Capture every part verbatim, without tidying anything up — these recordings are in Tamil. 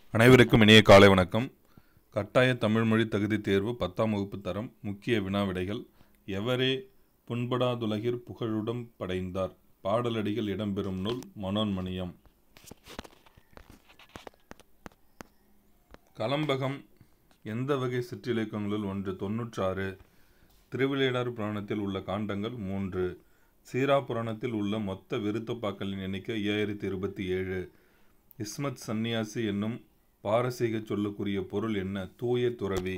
அனைவருக்கும் இனிய காலை வணக்கம். கட்டாய தமிழ்மொழி தகுதி தேர்வு பத்தாம் வகுப்பு தரம் முக்கிய வினாவிடைகள். எவரே புண்படாதுலகிற் புகழுடம் படைந்தார்? பாடலடிகள் இடம்பெறும் நூல் மனோன்மணியம். கலம்பகம் எந்த வகை சிற்றிலக்கியங்களுள் ஒன்று? தொன்னூற்றாறு. திருவிளையாடற் புராணத்தில் உள்ள காண்டங்கள் மூன்று. சீரா புராணத்தில் உள்ள மொத்த விருத்தப்பாக்களின் எண்ணிக்கை ஐயாயிரத்தி இருபத்தி ஏழு. இஸ்மத் சந்நியாசி என்னும் பாரசீக சொல்லுக்குரிய பொருள் என்ன? தூய துறவி.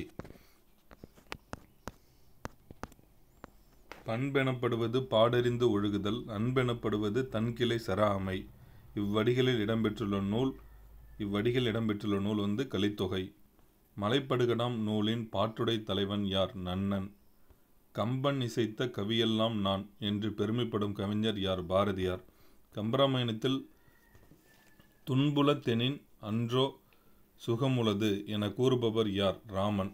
பண்பெனப்படுவது பாடறிந்து ஒழுகுதல், அன்பெனப்படுவது தன்கிளை செறாமை. இவ்வடிகளில் இடம்பெற்றுள்ள நூல் இவ்வடிகள் இடம்பெற்றுள்ள நூல் வந்து கலித்தொகை. மலைப்படுகடாம் நூலின் பாட்டுடை தலைவன் யார்? நன்னன். கம்பன் இசைத்த கவியெல்லாம் நான் என்று பெருமைப்படும் கவிஞர் யார்? பாரதியார். கம்பராமாயணத்தில் துன்புலத்தெனின் அன்றோ சுகமுளது என கூறுபவர் யார்? ராமன்.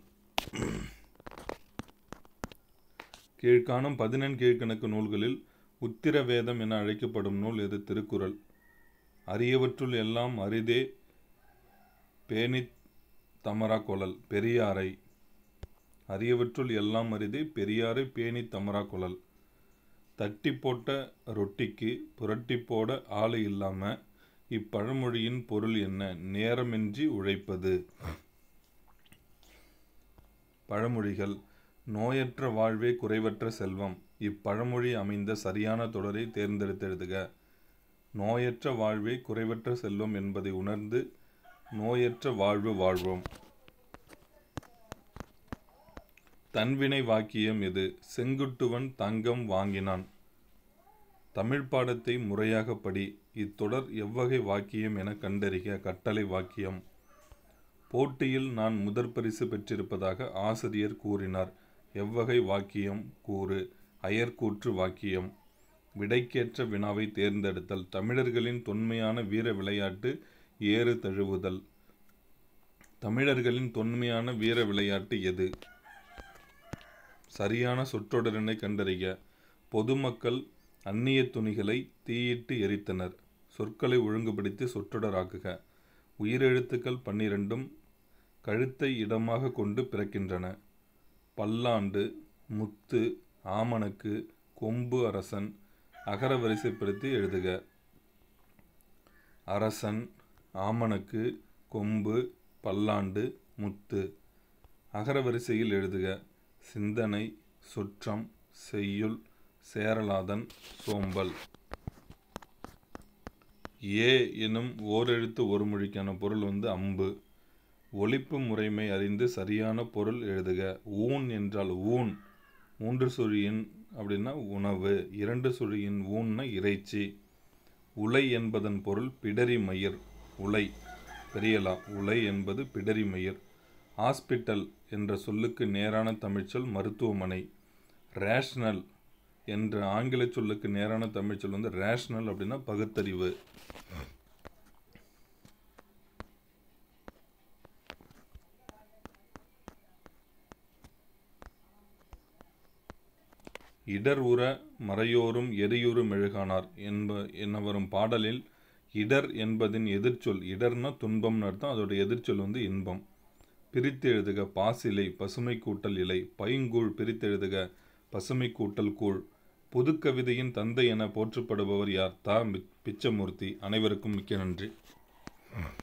கீழ்காணும் பதினெண் கீழ்கணக்கு நூல்களில் உத்திர வேதம் என அழைக்கப்படும் நூல் எது? திருக்குறள். அரியவற்றுள் எல்லாம் அரிதே பேணித் தமரா கொளல். பெரியாரை. அரியவற்றுள் எல்லாம் அரிதே பெரியாரை பேணித் தமரா கொளல். தட்டி போட்ட ரொட்டிக்கு புரட்டி போட ஆளு இல்லாம. இப்பழமொழியின் பொருள் என்ன? நேரமின்றி உழைப்பது. பழமொழிகள். நோயற்ற வாழ்வே குறைவற்ற செல்வம். இப்பழமொழி அமைந்த சரியான தொடரை தேர்ந்தெடுத்து எழுதுக. நோயற்ற வாழ்வே குறைவற்ற செல்வம் என்பதை உணர்ந்து நோயற்ற வாழ்வு வாழ்வோம். தன்வினை வாக்கியம் எது? செங்குட்டுவன் தங்கம் வாங்கினான். தமிழ் பாடத்தை முறையாக படி. இத்தொடர் எவ்வகை வாக்கியம் என கண்டறிக. கட்டளை வாக்கியம். போட்டியில் நான் முதற் பரிசு பெற்றிருப்பதாக ஆசிரியர் கூறினார். எவ்வகை வாக்கியம்? கூறு. அயர்கூற்று வாக்கியம். விடைக்கேற்ற வினாவை தேர்ந்தெடுத்தல். தமிழர்களின் தொன்மையான வீர விளையாட்டு ஏறு தழுவுதல். தமிழர்களின் தொன்மையான வீர விளையாட்டு எது? சரியான சொற்றொடரினை கண்டறிக. பொதுமக்கள் அந்நிய துணிகளை தீயிட்டு எரித்தனர். சொற்களை ஒழுங்குபடுத்தி சொற்றொடராக்குக. உயிரெழுத்துக்கள் பன்னிரண்டும் கழுத்தை இடமாக கொண்டு பிறக்கின்றன. பல்லாண்டு, முத்து, ஆமணக்கு, கொம்பு, அரசன். அகர வரிசைப்படுத்தி எழுதுக. அரசன், ஆமணக்கு, கொம்பு, பல்லாண்டு, முத்து. அகர வரிசையில் எழுதுக. சிந்தனை, சுற்றம், செய்யுள், சேரலாதன், சோம்பல். ஏ எனும் ஓரெழுத்து ஒரு மொழிக்கான பொருள் வந்து அம்பு. ஒலிப்பு முறைமை அறிந்து சரியான பொருள் எழுதுக. ஊன் என்றால் ஊன். மூன்று சுழியின் அப்படின்னா உணவு. இரண்டு சுழியின் ஊன்னா இறைச்சி. உலை என்பதன் பொருள் பிடரி மயிர். உலை பெரியலா. உலை என்பது பிடரி மயிர். ஹாஸ்பிட்டல் என்ற சொல்லுக்கு நேரான தமிழ்ச்சொல் மருத்துவமனை. ரேஷனல் என்ற ஆங்கில சொல்லுக்கு நேரான தமிழ்ச்சொல் வந்து ரேஷனல் அப்படின்னா பகுத்தறிவு. இடர் உற மறையோரும் எரியுறு மெழுகானார் என்ப என்ன வரும் பாடலில் இடர் என்பதின் எதிர்ச்சொல். இடர்னா துன்பம்னு அர்த்தம். அதோட எதிர்ச்சொல் வந்து இன்பம். பிரித்து எழுதுக. பாசிலை பசுமை கூட்டல் இலை. பைங்கூழ் பிரித்து எழுதுக. பசுமை கூட்டல் கூழ். புதுக்கவிதையின் தந்தை என போற்றப்படுபவர் யார்? தா. பிச்சமூர்த்தி. அனைவருக்கும் மிக்க நன்றி.